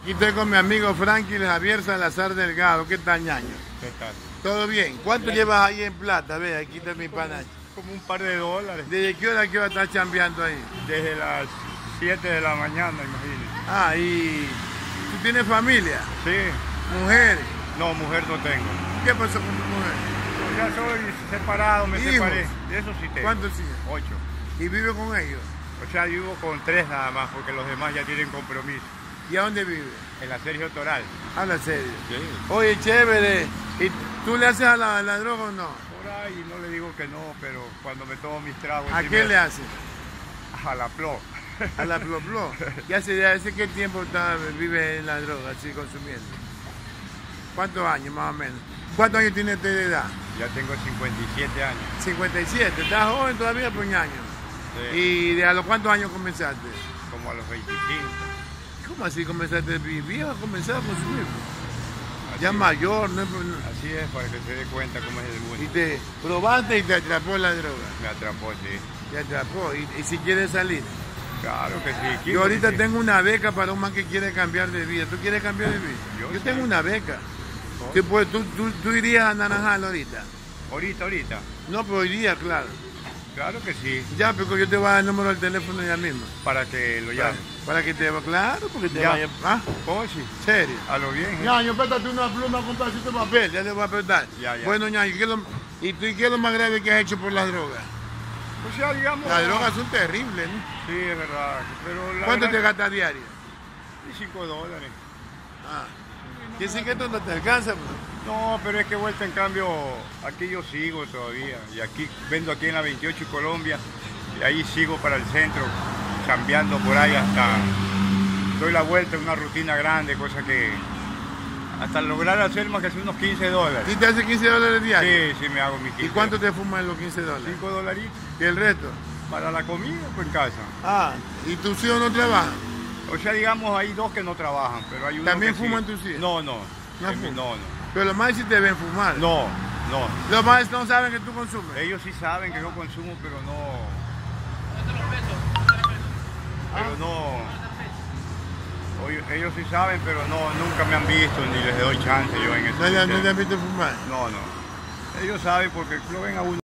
Aquí estoy con mi amigo Franklin Javier Salazar Delgado. ¿Qué tal, ñaño? ¿Qué tal? ¿Todo bien? ¿Cuánto llevas ahí en plata? Ve, aquí está mi pana. Como un par de dólares. ¿Desde qué hora estás chambeando ahí? Desde las 7 de la mañana, imagínate. Ah, ¿y tú tienes familia? Sí. ¿Mujeres? No, mujer no tengo. ¿Qué pasó con tu mujer? Ya soy separado, me ¿Hijos? separé. De eso sí tengo. ¿Cuántos hijos? 8. ¿Y vive con ellos? O sea, vivo con 3 nada más, porque los demás ya tienen compromiso. ¿Y a dónde vive? En la Sergio Toral. Habla serio. Sí. Oye, chévere. ¿Y tú le haces a la droga o no? Por ahí no le digo que no, pero cuando me tomo mis tragos... ¿A sí qué le haces? A la plo. A la ploplo. ¿Y hace qué tiempo vive en la droga, así consumiendo? ¿Cuántos años más o menos? ¿Cuántos años tiene usted de edad? Ya tengo 57 años. 57. ¿Estás joven todavía, pues, ñaño? Sí. ¿Y de a los cuántos años comenzaste? Como a los 25. ¿Cómo así comenzaste? ¿Viejo comenzar a consumir? Así Ya es. mayor, ¿no? Así es, para que se dé cuenta cómo es el Y mundo. te probaste y te atrapó la droga. Me atrapó, sí. Te atrapó. ¿Y si quieres salir? Claro que sí. Yo ahorita sí. tengo una beca para un man que quiere cambiar de vida. ¿Tú quieres cambiar de vida? Yo Yo sí. tengo una beca. ¿Oh? ¿Tú irías a Naranjal ahorita? Ahorita. No, pero hoy día, claro. Claro que sí. Ya, pero yo te voy a dar el número del teléfono ya mismo. Para que lo llame. Para que te... Claro, porque te Ya. vaya... ¿Ah? ¿Cómo sí? ¿Serio? A lo bien. ¿eh? Ñaño, pétate una pluma con un pedacito de papel. Ya le voy a apretar. Ya. Bueno, Ñaño, ¿y qué es lo más grave que has hecho por las drogas? O sea, digamos... Las drogas son terribles, ¿no? Sí, es verdad. Pero la ¿Cuánto verdad- te gastas diario? $5. Ah. ¿Quiere decir que esto no te alcanza? Pues? No, pero es que vuelta en cambio, aquí yo sigo todavía. Y aquí, vendo aquí en la 28 y Colombia. Y ahí sigo para el centro, cambiando por ahí hasta... Doy la vuelta en una rutina grande, cosa que... Hasta lograr hacer más que hacer unos $15. ¿Y te hace $15 diario? Sí, me hago mis 15. ¿Y cuánto te fuman los $15? $5 ¿Y el resto? para la comida, pues en casa. Ah, ¿y tus hijos no trabajan? O sea, digamos, hay 2 que no trabajan, pero hay uno ¿También que sí. fuman tus hijos? No. No En mi- fuman. no. Pero los más sí te ven fumar. No. Los más no saben que tú consumes. Ellos sí saben que yo consumo, pero no... Pero no... Ellos sí saben, pero no, nunca me han visto ni les doy chance yo en eso. No te han visto fumar. No. Ellos saben porque lo ven a uno.